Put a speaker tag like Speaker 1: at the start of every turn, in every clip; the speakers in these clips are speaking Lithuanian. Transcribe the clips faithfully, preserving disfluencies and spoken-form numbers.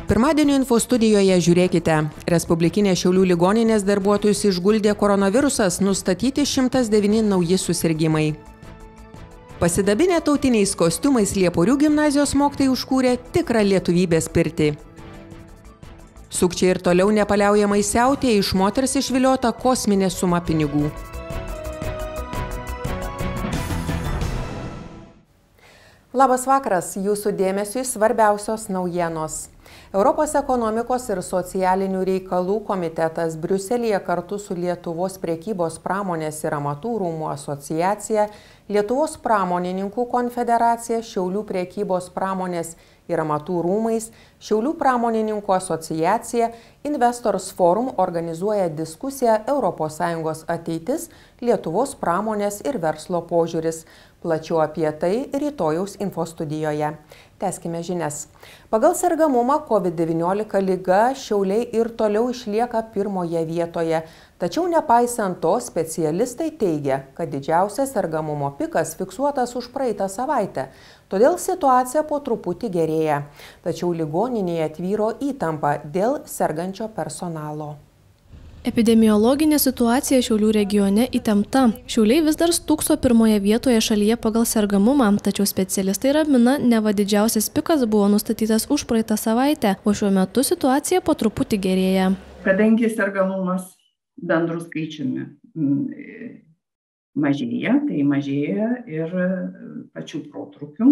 Speaker 1: Pirmadienio info studijoje žiūrėkite. Respublikinė Šiaulių ligoninės darbuotojus išguldė koronavirusas, nustatyti šimtas devyni nauji susirgimai. Pasidabinę tautiniais kostiumais Lieporių gimnazijos mokytojai užkūrė tikrą lietuvybės pirtį. Sukčiai ir toliau nepaliaujamai siautė, iš moters išviliota kosminė suma pinigų. Labas vakaras, jūsų dėmesiui svarbiausios naujienos. Europos ekonomikos ir socialinių reikalų komitetas Briuselyje kartu su Lietuvos prekybos pramonės ir amatų rūmų asociacija, Lietuvos pramonininkų konfederacija, Šiaulių prekybos pramonės ir amatų rūmais, Šiaulių pramonininkų asociacija, Investors Forum organizuoja diskusiją Europos Sąjungos ateitis, Lietuvos pramonės ir verslo požiūris. Plačiau apie tai rytojaus info studijoje. Tęskime žinias. Pagal sergamumą COVID devyniolika liga Šiauliai ir toliau išlieka pirmoje vietoje. Tačiau nepaisant to, specialistai teigia, kad didžiausias sergamumo pikas fiksuotas už praeitą savaitę. Todėl situacija po truputį gerėja. Tačiau ligoninėje tvyro įtampa dėl sergančio personalo.
Speaker 2: Epidemiologinė situacija Šiaulių regione įtempta. Šiauliai vis dar stūkso pirmoje vietoje šalyje pagal sergamumą, tačiau specialistai ramina, neva didžiausias pikas buvo nustatytas už praeitą savaitę, o šiuo metu situacija po truputį gerėja.
Speaker 3: Kadangi sergamumas bendrų skaičiumi mažėja, tai mažėja ir pačių protrūkių.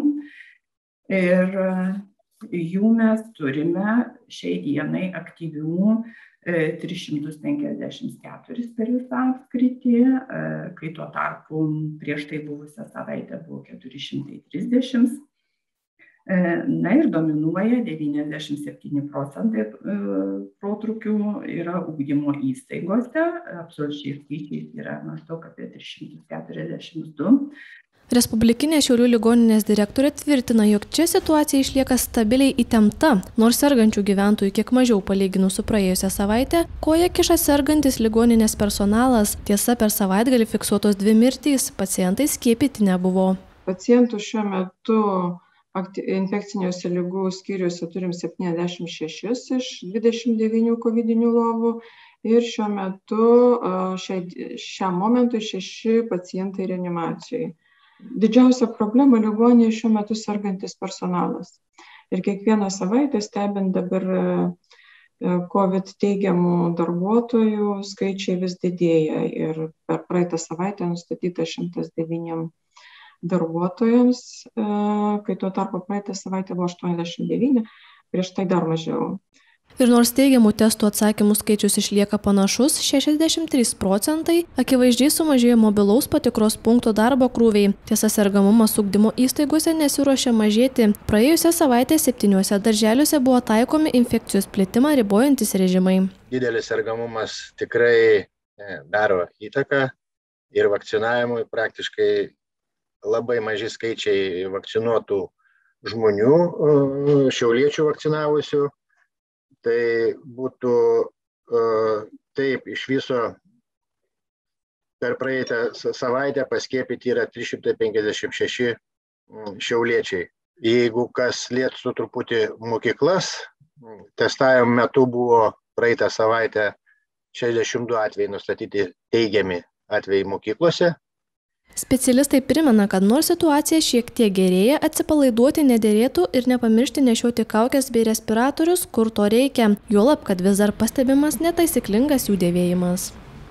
Speaker 3: Ir jų mes turime šiai dienai aktyvių tris šimtus penkiasdešimt keturi per visą apskritį, kai tuo tarpu prieš tai buvusią savaitę buvo keturi šimtai trisdešimt. Na ir dominuoja devyniasdešimt septyni procentai protrūkių yra ugdymo įstaigose, absoliučiais skaičiais yra maždaug apie tris šimtus keturiasdešimt du.
Speaker 2: Respublikinė Šiaulių ligoninės direktorė tvirtina, jog čia situacija išlieka stabiliai įtempta, nors sergančių gyventojų kiek mažiau palyginus su praėjusią savaitę, koja kiša sergantis ligoninės personalas. Tiesa, per savaitgalį fiksuotos dvi mirtys, pacientai skiepyti nebuvo.
Speaker 4: Pacientų šiuo metu infekciniuose ligų skyriuose turim septyniasdešimt šešis iš dvidešimt devynių kovidinių lovų ir šiuo metu šiam momentui šeši pacientai reanimacijai. Didžiausia problema ligoninėje šiuo metu sergantis personalas. Ir kiekvieną savaitę stebint dabar COVID teigiamų darbuotojų skaičiai vis didėja. Ir per praeitą savaitę nustatyta šimtas devyni darbuotojams, kai tuo tarpu praeitą savaitę buvo aštuoniasdešimt devyni, prieš tai dar mažiau.
Speaker 2: Ir nors teigiamų testų atsakymų skaičius išlieka panašus, šešiasdešimt trys procentai, akivaizdžiai sumažėjo mobilaus patikros punkto darbo krūviai. Tiesa, sergamumas ugdymo įstaigose nesiruošia mažėti. Praėjusią savaitę septyniuose darželiuose buvo taikomi infekcijos plitimą ribojantis režimai.
Speaker 5: Didelis sergamumas tikrai daro įtaką ir vakcinavimui praktiškai labai maži skaičiai vakcinuotų žmonių, šiauliečių vakcinavusių. Tai būtų taip, iš viso per praeitą savaitę paskiepyti yra trys šimtai penkiasdešimt šeši šiauliečiai. Jeigu kas liečia truputį mokyklas, testavimo metu buvo praeitą savaitę šešiasdešimt du atvejai nustatyti teigiami atvejai mokyklose.
Speaker 2: Specialistai primena, kad nors situacija šiek tiek gerėja, atsipalaiduoti nederėtų ir nepamiršti nešioti kaukes bei respiratorius, kur to reikia, juolab, kad vis dar pastebimas netaisyklingas jų dėvėjimas.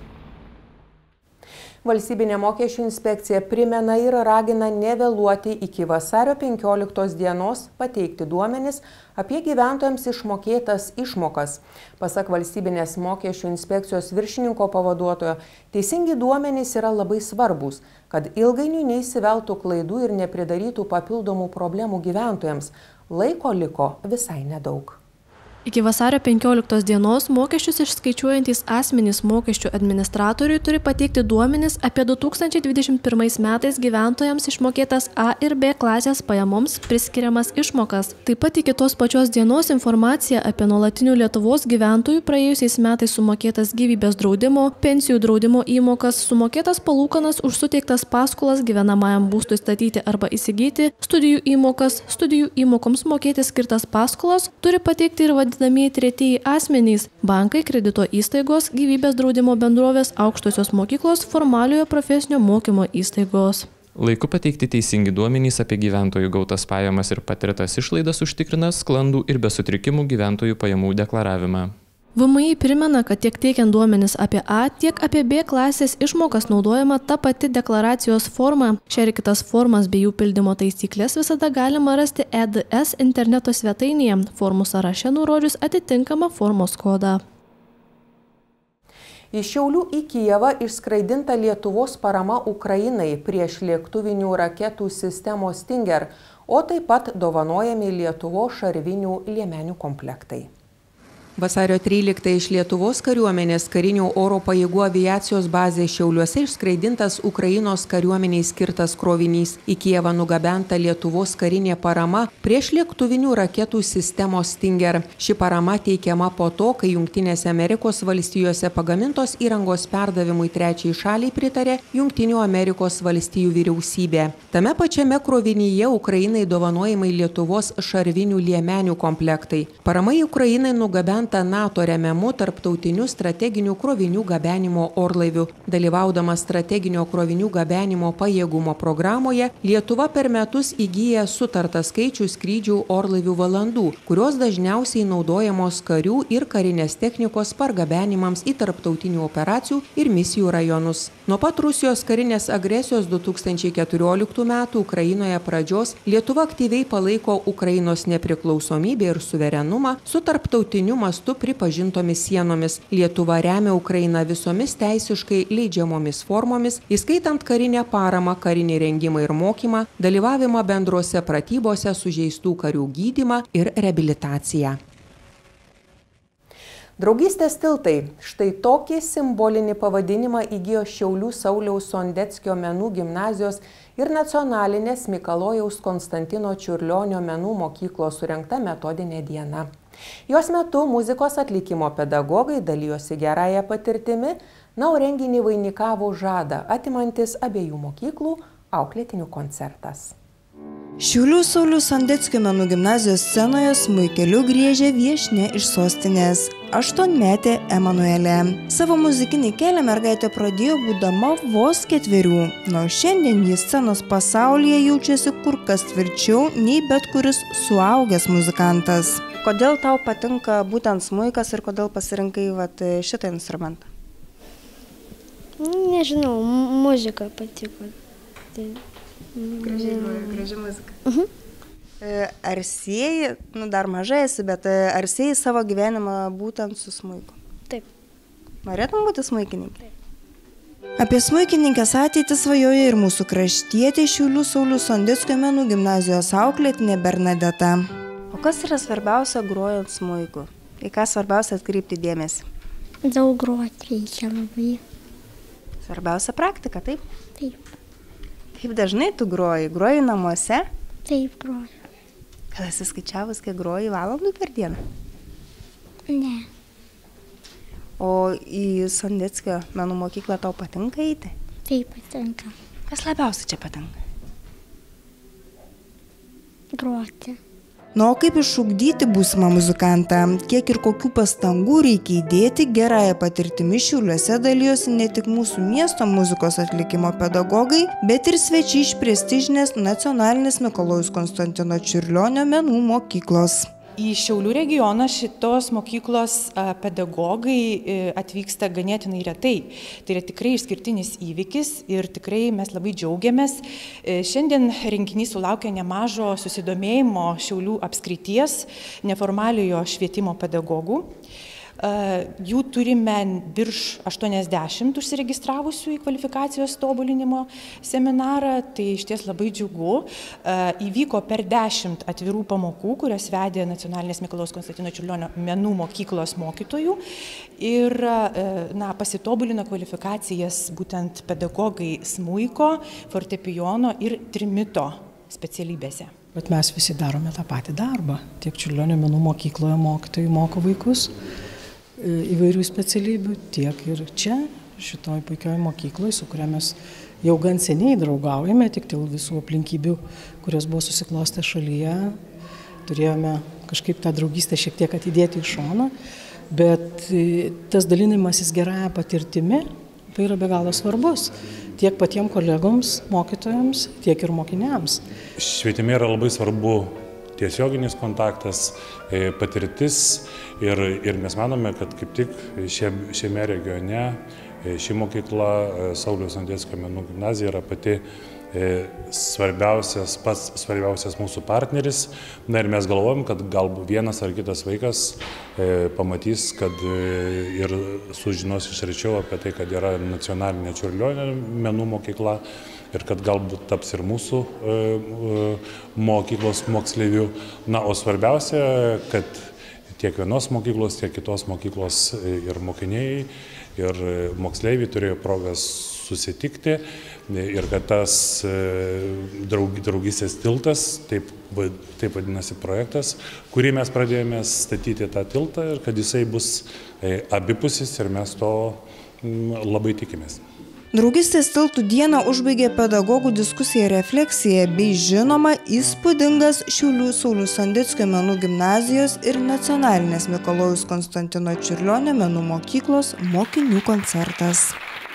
Speaker 1: Valstybinė mokesčių inspekcija primena ir ragina nevėluoti iki vasario penkioliktos dienos pateikti duomenis apie gyventojams išmokėtas išmokas. Pasak valstybinės mokesčių inspekcijos viršininko pavaduotojo, teisingi duomenys yra labai svarbūs, kad ilgainiui neįsiveltų klaidų ir nepridarytų papildomų problemų gyventojams. Laiko liko visai nedaug.
Speaker 2: Iki vasario penkioliktos dienos mokesčius išskaičiuojantys asmenys mokesčių administratoriui turi pateikti duomenis apie du tūkstančiai dvidešimt pirmais metais gyventojams išmokėtas A ir B klasės pajamoms priskiriamas išmokas. Taip pat iki tos pačios dienos informacija apie nuolatinių Lietuvos gyventojų praėjusiais metais sumokėtas gyvybės draudimo, pensijų draudimo įmokas, sumokėtas palūkanas už suteiktas paskolas gyvenamajam būstui statyti arba įsigyti, studijų įmokas, studijų įmokoms mokėti skirtas paskolas turi pateikti ir vadinti vadinamieji tretieji asmenys – bankai, kredito įstaigos, gyvybės draudimo bendrovės, aukštosios mokyklos, formaliojo profesinio mokymo įstaigos.
Speaker 6: Laiku pateikti teisingi duomenys apie gyventojų gautas pajamas ir patirtas išlaidas užtikrina sklandų ir be sutrikimų gyventojų pajamų deklaravimą.
Speaker 2: V M I primena, kad tiek teikiant duomenis apie A, tiek apie B klasės išmokas naudojama ta pati deklaracijos forma. Šią ir kitas formas bei jų pildymo taisyklės visada galima rasti E D S interneto svetainėje, formų sąraše nurodžius atitinkamą formos kodą.
Speaker 1: Iš Šiaulių į Kijevą išskraidinta Lietuvos parama Ukrainai prieš lėktuvinių raketų sistemos Stinger, o taip pat dovanojami Lietuvos šarvinių liemenių komplektai. Vasario tryliktąją iš Lietuvos kariuomenės karinių oro pajėgų aviacijos bazės Šiauliuose išskraidintas Ukrainos kariuomeniai skirtas krovinys. Į Kijevą nugabenta Lietuvos karinė parama prieš lėktuvinių raketų sistemos Stinger. Ši parama teikiama po to, kai Jungtinėse Amerikos valstijose pagamintos įrangos perdavimui trečiai šaliai pritarė Jungtinių Amerikos valstijų vyriausybė. Tame pačiame krovinyje Ukrainai dovanojimai Lietuvos šarvinių liemenių komplektai. Parama į Ukrainai nugabenta NATO remiamų tarptautinių strateginių krovinių gabenimo orlaivių. Dalyvaudama strateginio krovinių gabenimo pajėgumo programoje, Lietuva per metus įgyja sutartą skaičių skrydžių orlaivių valandų, kurios dažniausiai naudojamos karių ir karinės technikos pargabenimams į tarptautinių operacijų ir misijų rajonus. Nuo pat Rusijos karinės agresijos du tūkstančiai keturioliktų metų Ukrainoje pradžios Lietuva aktyviai palaiko Ukrainos nepriklausomybę ir suverenumą su tarptautiniu mastu pripažintomis sienomis. Lietuva remia Ukrainą visomis teisiškai leidžiamomis formomis, įskaitant karinę paramą, karinį rengimą ir mokymą, dalyvavimą bendrose pratybose, sužeistų karių gydymą ir reabilitaciją. Draugystės tiltai. Štai tokį simbolinį pavadinimą įgijo Šiaulių Sauliaus Sondeckio menų gimnazijos ir nacionalinės Mikalojaus Konstantino Čiurlionio menų mokyklos surengta metodinė diena. Jos metu muzikos atlikimo pedagogai dalijosi gerąją patirtimi, na, o renginį vainikavo žadą atimantis abiejų mokyklų auklėtinių koncertas.
Speaker 7: Šiaulių Sauliaus Sondeckio menų gimnazijos scenoje smuikeliu griežė viešnia iš sostinės – aštuonmetė Emanuelė. Savo muzikinį kelią mergaitė pradėjo būdama vos ketverių, nors šiandien jis scenos pasaulyje jaučiasi kur kas tvirčiau nei bet kuris suaugęs muzikantas. Kodėl tau patinka būtent smuikas ir kodėl pasirinkai vat, šitą instrumentą?
Speaker 8: Nežinau, muzika patiko. Tai...
Speaker 7: Gražiai, graži muzika. Uh-huh. Ar sieji, nu dar mažai esi, bet ar sieji savo gyvenimą būtent su smuiku?
Speaker 8: Taip.
Speaker 7: Norėtum būti smuikininkė? Taip. Apie smuikininkės ateitį svajoja ir mūsų kraštietė Šiaulių Sauliaus Sondeckio menų gimnazijos auklėtinė Bernadeta. O kas yra svarbiausia grojant smuiku? Į ką svarbiausia atkreipti dėmesį?
Speaker 8: Daug groti reikia labai.
Speaker 7: Svarbiausia praktika, taip?
Speaker 8: Taip.
Speaker 7: Kaip dažnai tu groji? Groji namuose?
Speaker 8: Taip, groju.
Speaker 7: Kada esi skaičiavus, kiek groji valandų per dieną?
Speaker 8: Ne.
Speaker 7: O į Sondeckio menų mokyklą tau patinka eiti?
Speaker 8: Taip, patinka.
Speaker 7: Kas labiausiai čia patinka?
Speaker 8: Groti.
Speaker 7: Nu, o kaip išugdyti būsimą muzikantą? Kiek ir kokių pastangų reikia įdėti, gerąją patirtimi Šiauliuose dalijosi ne tik mūsų miesto muzikos atlikimo pedagogai, bet ir svečiai iš prestižinės nacionalinės Mikalojaus Konstantino Čiurlionio menų mokyklos.
Speaker 9: Į Šiaulių regioną šitos mokyklos pedagogai atvyksta ganėtinai retai. Tai yra tikrai išskirtinis įvykis ir tikrai mes labai džiaugiamės. Šiandien renginys sulaukė nemažo susidomėjimo Šiaulių apskrities neformaliojo švietimo pedagogų. Jų turime virš aštuoniasdešimt užsiregistravusių į kvalifikacijos tobulinimo seminarą, tai išties labai džiugu. Įvyko per dešimt atvirų pamokų, kurias vedė Nacionalinės Mikalojaus Konstantino Čiurlionio menų mokyklos mokytojų ir na, pasitobulino kvalifikacijas būtent pedagogai smuiko, fortepijono ir trimito specialybėse.
Speaker 10: Bet mes visi darome tą patį darbą. Tiek Čiurlionio menų mokykloje mokytojai moko vaikus įvairių specialybių, tiek ir čia, šitoj puikioj mokykloje, su kuria mes jau gan seniai draugaujame, tik dėl visų aplinkybių, kurios buvo susiklostę šalyje. turėjome kažkaip tą draugystę šiek tiek atidėti į šoną, bet tas dalinimasis gerąją patirtimi, tai yra be galo svarbus tiek patiems kolegoms, mokytojams, tiek ir mokiniams.
Speaker 11: Švietime yra labai svarbu tiesioginis kontaktas, patirtis ir, ir mes manome, kad kaip tik šiame regione ši mokykla, Sauliaus Sondeckio menų gimnazija, yra pati svarbiausias, pats svarbiausias mūsų partneris. Na ir mes galvojam, kad galbūt vienas ar kitas vaikas e, pamatys, kad e, ir sužinos iš arčiau apie tai, kad yra nacionalinė Čiurlionio menų mokykla ir kad galbūt taps ir mūsų e, e, mokyklos moksleivių. Na, o svarbiausia, kad tiek vienos mokyklos, tiek kitos mokyklos ir mokiniai, ir moksleiviai turėjo progas susitikti ir kad tas draug, draugystės tiltas, taip, taip vadinasi projektas, kurį mes pradėjome statyti tą tiltą ir kad jisai bus abipusis ir mes to labai tikimės.
Speaker 7: Draugystės tiltų dieną užbaigė pedagogų diskusija refleksija bei žinoma įspūdingas Šiaulių Sauliaus Sondeckio menų gimnazijos ir nacionalinės Mikalojaus Konstantino Čiurlionio menų mokyklos mokinių koncertas.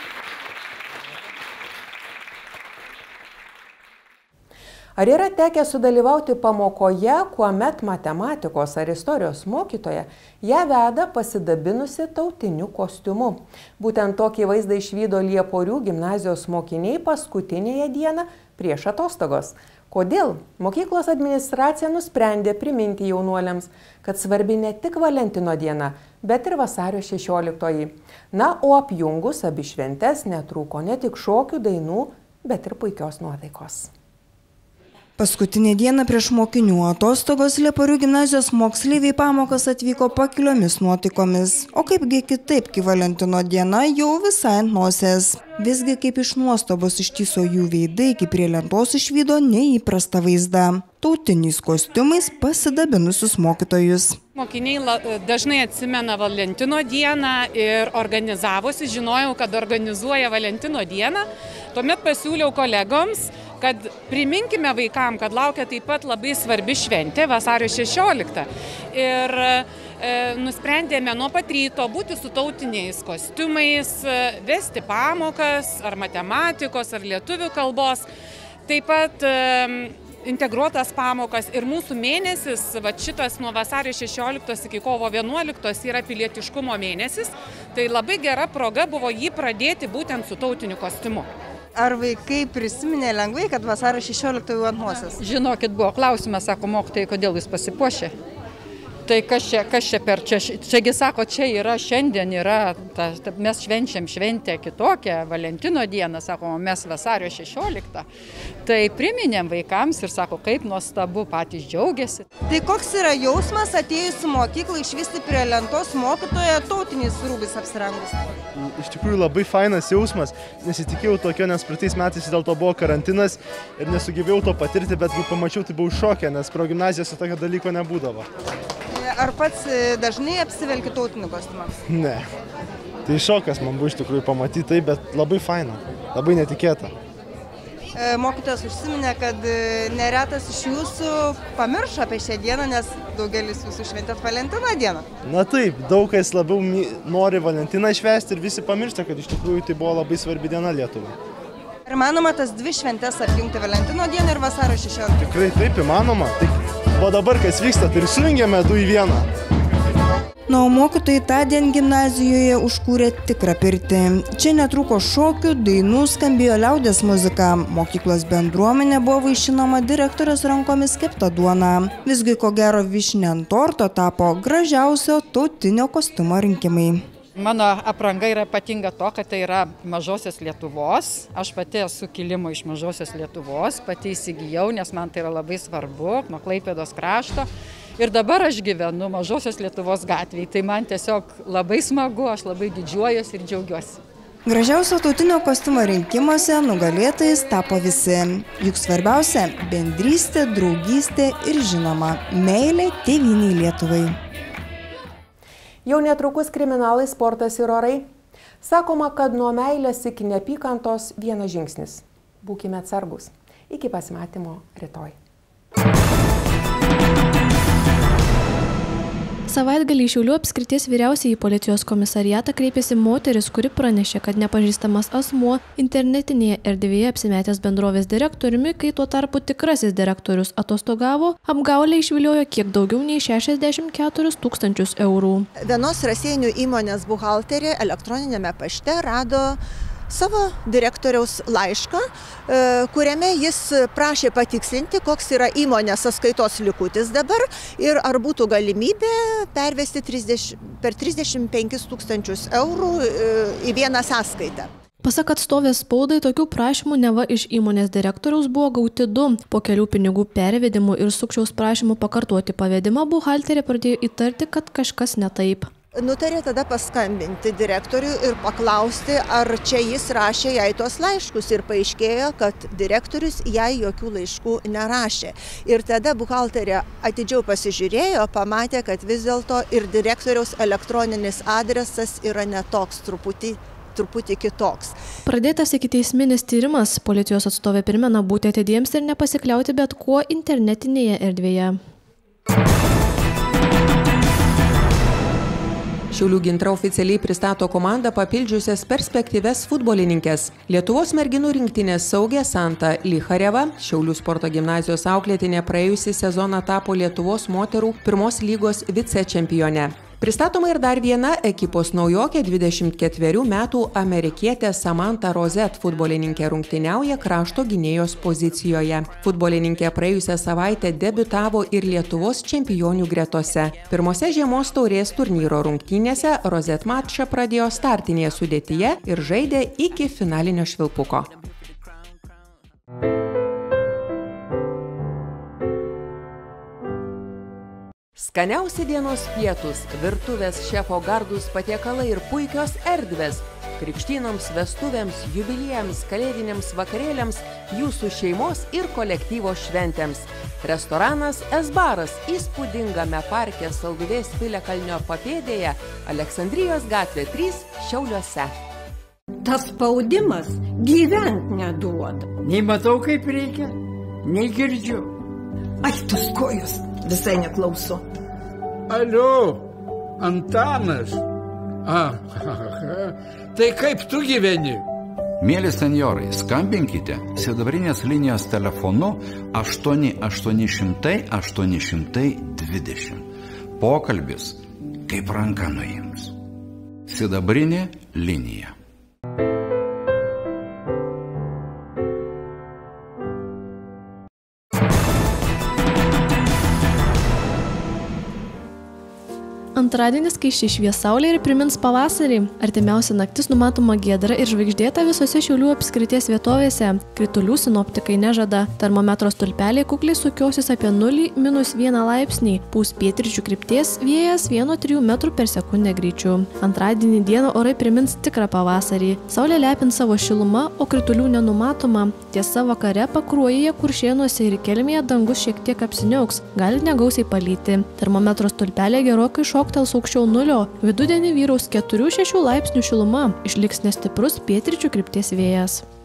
Speaker 1: Ar yra tekę sudalyvauti pamokoje, kuomet matematikos ar istorijos mokytoja ją veda pasidabinusi tautiniu kostiumu? Būtent tokį vaizdą išvydo Lieporių gimnazijos mokiniai paskutinėje dieną prieš atostogos. Kodėl? Mokyklos administracija nusprendė priminti jaunuoliams, kad svarbi ne tik Valentino diena, bet ir vasario šešioliktoji. Na, o apjungus abi šventes netrūko ne tik šokių, dainų, bet ir puikios nuotaikos.
Speaker 7: Paskutinė diena prieš mokinių atostogos Lieporių gimnazijos moksleiviai pamokas atvyko pakiliomis nuotaikomis. O kaipgi kitaip, kai Valentino diena jau visai ant nosies. Visgi kaip iš nuostabos ištįso jų veidai, kai prie lentos išvydo neįprastą vaizdą. Tautiniais kostiumais pasidabinusius mokytojus.
Speaker 12: Mokiniai dažnai atsimena Valentino dieną ir organizavosi, žinojau, kad organizuoja Valentino dieną. Tuomet pasiūliau kolegoms, kad priminkime vaikam, kad laukia taip pat labai svarbi šventė, vasario šešioliktą. Ir e, nusprendėme nuo pat ryto būti su tautiniais kostiumais, vesti pamokas, ar matematikos, ar lietuvių kalbos. Taip pat e, integruotas pamokas ir mūsų mėnesis, va šitas nuo vasario šešioliktos iki kovo vienuoliktos yra pilietiškumo mėnesis. Tai labai gera proga buvo jį pradėti būtent su tautiniu kostiumu.
Speaker 7: Ar vaikai prisiminė lengvai, kad vasario šešioliktoji ant nosies?
Speaker 13: Žinokit, buvo klausimas, sako mokytojai, kodėl jūs pasipuošė. Tai kas čia, kas čia per čia, čiagi sako, čia yra, šiandien yra, ta, ta, mes švenčiam šventę kitokią, Valentino dieną, sako, mes vasario šešioliktą. Tai priminėm vaikams ir sako, kaip nuostabu, patys džiaugiasi.
Speaker 7: Tai koks yra jausmas atėjus į mokyklą išvysti prie lentos mokytoją tautiniais rūbais apsirengus?
Speaker 14: Iš tikrųjų labai fainas jausmas, nesitikėjau tokio, nes praeitais metais dėl to buvo karantinas ir nesugebėjau to patirti, bet kai pamačiau, tai buvau šoke, nes progimnazijose tokio dalyko nebūdavo.
Speaker 7: Ar pats dažnai apsivelki tautinį kostiumą?
Speaker 14: Ne. Tai šokas man buvo iš tikrųjų pamatyti tai, bet labai faina, labai netikėta.
Speaker 7: Mokytojas užsiminė, kad neretas iš jūsų pamiršo apie šią dieną, nes daugelis jūsų šventėt Valentino dieną.
Speaker 14: Na taip, daug kas labiau nori Valentiną švęsti ir visi pamiršta, kad iš tikrųjų tai buvo labai svarbi diena Lietuvai.
Speaker 7: Ar įmanoma tas dvi šventes apjungti Valentino dieną ir vasario šešioliktą?
Speaker 14: Tikrai taip įmanoma. O dabar kas vyksta, tai ir sujungiame du į vieną.
Speaker 7: Na, o mokytojai tądien gimnazijoje užkūrė tikrą pirtį. Čia netrūko šokių, dainų, skambėjo liaudies muzika. Mokyklos bendruomenė buvo vaišinama direktorės rankomis kepta duona. Visgi, ko gero, vyšnia ant torto tapo gražiausio tautinio kostiumo rinkimai.
Speaker 13: Mano apranga yra ypatinga to, kad tai yra Mažosios Lietuvos. Aš pati esu kilimo iš Mažosios Lietuvos, pati įsigijau, nes man tai yra labai svarbu, nuo Klaipėdos krašto. Ir dabar aš gyvenu Mažosios Lietuvos gatvėje. Tai man tiesiog labai smagu, aš labai didžiuojuosi ir džiaugiuosi.
Speaker 7: Gražiausio tautinio kostiumo rinkimuose nugalėtojais tapo visi. Juk svarbiausia – bendrystė, draugystė ir žinoma – meilė tėvynei Lietuvai.
Speaker 1: Jau netrukus kriminalai, sportas ir orai. Sakoma, kad nuo meilės iki neapykantos vienas žingsnis. Būkime atsargus. Iki pasimatymo rytoj.
Speaker 2: savaitgalį į Šiaulių apskrities vyriausiąjį policijos komisariatą kreipėsi moteris, kuri pranešė, kad nepažįstamas asmuo internetinėje erdvėje apsimetęs bendrovės direktoriumi, kai tuo tarpu tikrasis direktorius atostogavo, apgaulę išviliojo kiek daugiau nei šešiasdešimt keturis tūkstančius eurų.
Speaker 15: Vienos Raseinių įmonės buhalterė elektroninėme pašte rado savo direktoriaus laišką, kuriame jis prašė patikslinti, koks yra įmonės sąskaitos likutis dabar ir ar būtų galimybė pervesti per trisdešimt penkis tūkstančius eurų į vieną sąskaitą.
Speaker 2: Pasak atstovės spaudai, tokių prašymų neva iš įmonės direktoriaus buvo gauti du. Po kelių pinigų pervedimų ir sukčiaus prašymų pakartoti pavedimą buhalterė pradėjo įtarti, kad kažkas ne taip.
Speaker 15: Nutarė tada paskambinti direktoriui ir paklausti, ar čia jis rašė jai tuos laiškus ir paaiškėjo, kad direktorius jai jokių laiškų nerašė. Ir tada buhalterė atidžiau pasižiūrėjo, pamatė, kad vis dėlto ir direktoriaus elektroninis adresas yra netoks, truputį, truputį kitoks.
Speaker 2: Pradėtas ikiteisminis tyrimas, policijos atstovė primena būti atidiems ir nepasikliauti bet kuo internetinėje erdvėje.
Speaker 1: Šiaulių Gintra oficialiai pristato komandą papildžiusias perspektyves futbolininkės. Lietuvos merginų rinktinės saugė Santa Lychareva, Šiaulių sporto gimnazijos auklėtinė praėjusį sezoną tapo Lietuvos moterų pirmos lygos vicečempione. Pristatoma ir dar viena ekipos naujokė dvidešimt ketverių metų amerikietė Samantha Rosette futbolininkė rungtyniauja krašto gynėjos pozicijoje. Futbolininkė praėjusią savaitę debiutavo ir Lietuvos čempionių gretose. Pirmose žiemos taurės turnyro rungtynėse Rosette mačą pradėjo startinėje sudėtyje ir žaidė iki finalinio švilpuko. Skaniausi dienos pietus, virtuvės šefo gardūs patiekalai ir puikios erdvės. Krikštynoms, vestuvėms, jubiliejams, kalėdiniams vakarėliams, jūsų šeimos ir kolektyvo šventėms. Restoranas Esbaras įspūdingame parke Salduvės Piliakalnio papėdėje, Aleksandrijos gatvė trys Šiauliuose.
Speaker 16: Tas spaudimas gyvent neduoda. Nei matau, kaip reikia, nei girdžiu. Ai, tus kojus visai neklauso.
Speaker 17: Alio, Antanas. A, tai kaip tu gyveni?
Speaker 18: Mėly senjorai, skambinkite sidabrinės linijos telefonu aštuoni aštuoni šimtai aštuoni šimtai dvidešimt. Pokalbis kaip ranka nuims. Sidabrinė linija.
Speaker 2: Antradienis kaiščiai švies saulė ir primins pavasarį. Artimiausia naktis numatoma giedra ir žvaigždėta visose Šiaulių apskrities vietovėse. Kritulių sinoptikai nežada. Termometro stulpeliai kukliai sukiosis apie nulį minus vieną laipsnį. Pūs pietryčių krypties, vėjas vieno trijų metrų per sekundę greičiu. Antradienį dieną orai primins tikrą pavasarį. Saulė lepins savo šilumą, o kritulių nenumatoma. Tiesa, vakare Pakruojyje, Kuršėnuose ir Kelmėje dangus šiek tiek apsiniauks. Gali negausiai palyti. Termometro stulpeliai gerokai šoktels aukščiau nulio. Vidudienį vyraus keturių šešių laipsnių šiluma. Išliks nestiprus pietryčių krypties vėjas.